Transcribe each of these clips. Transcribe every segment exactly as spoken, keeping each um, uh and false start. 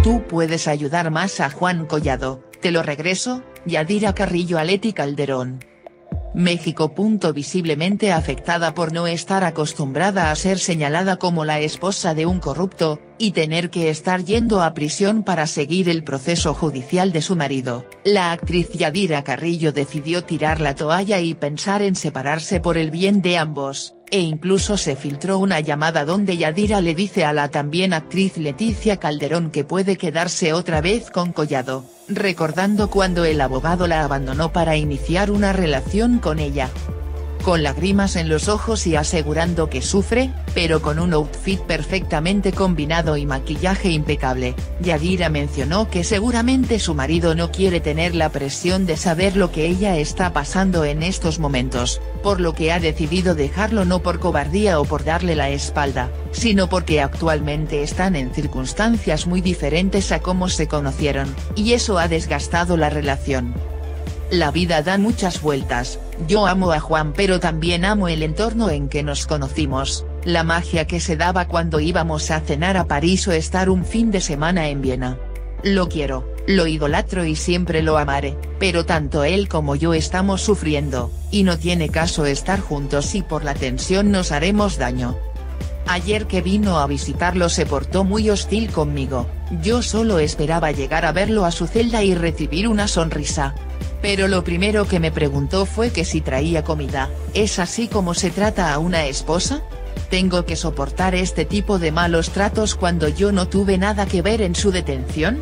Tú puedes ayudar más a Juan Collado, te lo regreso, Yadira Carrillo a Leti Calderón. México. Visiblemente afectada por no estar acostumbrada a ser señalada como la esposa de un corrupto, y tener que estar yendo a prisión para seguir el proceso judicial de su marido, la actriz Yadira Carrillo decidió tirar la toalla y pensar en separarse por el bien de ambos, e incluso se filtró una llamada donde Yadira le dice a la también actriz Leticia Calderón que puede quedarse otra vez con Collado, recordando cuando el abogado la abandonó para iniciar una relación con ella. Con lágrimas en los ojos y asegurando que sufre, pero con un outfit perfectamente combinado y maquillaje impecable, Yadira mencionó que seguramente su marido no quiere tener la presión de saber lo que ella está pasando en estos momentos, por lo que ha decidido dejarlo no por cobardía o por darle la espalda, sino porque actualmente están en circunstancias muy diferentes a cómo se conocieron, y eso ha desgastado la relación. La vida da muchas vueltas, yo amo a Juan pero también amo el entorno en que nos conocimos, la magia que se daba cuando íbamos a cenar a París o estar un fin de semana en Viena. Lo quiero, lo idolatro y siempre lo amaré, pero tanto él como yo estamos sufriendo, y no tiene caso estar juntos y por la tensión nos haremos daño. Ayer que vino a visitarlo se portó muy hostil conmigo, yo solo esperaba llegar a verlo a su celda y recibir una sonrisa. Pero lo primero que me preguntó fue que si traía comida. ¿Es así como se trata a una esposa? ¿Tengo que soportar este tipo de malos tratos cuando yo no tuve nada que ver en su detención?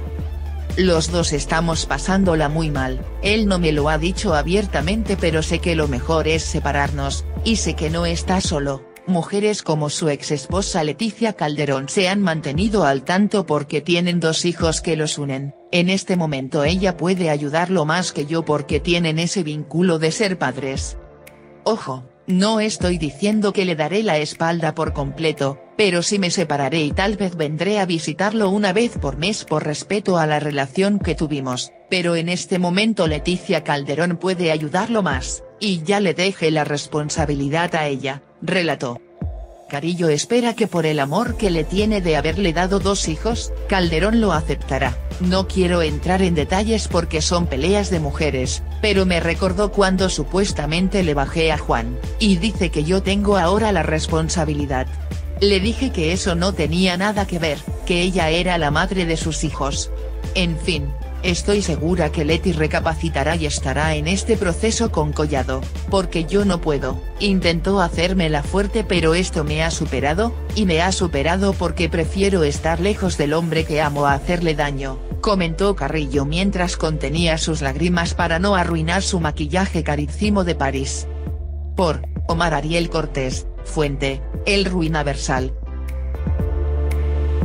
Los dos estamos pasándola muy mal, él no me lo ha dicho abiertamente pero sé que lo mejor es separarnos, y sé que no está solo. Mujeres como su ex esposa Leticia Calderón se han mantenido al tanto porque tienen dos hijos que los unen, en este momento ella puede ayudarlo más que yo porque tienen ese vínculo de ser padres. Ojo, no estoy diciendo que le daré la espalda por completo, pero sí me separaré y tal vez vendré a visitarlo una vez por mes por respeto a la relación que tuvimos, pero en este momento Leticia Calderón puede ayudarlo más, y ya le deje la responsabilidad a ella, relató. Carrillo espera que por el amor que le tiene de haberle dado dos hijos, Calderón lo aceptará. No quiero entrar en detalles porque son peleas de mujeres, pero me recordó cuando supuestamente le bajé a Juan, y dice que yo tengo ahora la responsabilidad. Le dije que eso no tenía nada que ver, que ella era la madre de sus hijos. En fin. Estoy segura que Leti recapacitará y estará en este proceso con Collado, porque yo no puedo. Intentó hacérmela fuerte pero esto me ha superado, y me ha superado porque prefiero estar lejos del hombre que amo a hacerle daño, comentó Carrillo mientras contenía sus lágrimas para no arruinar su maquillaje carísimo de París. Por Omar Ariel Cortés, fuente, El Ruinaversal.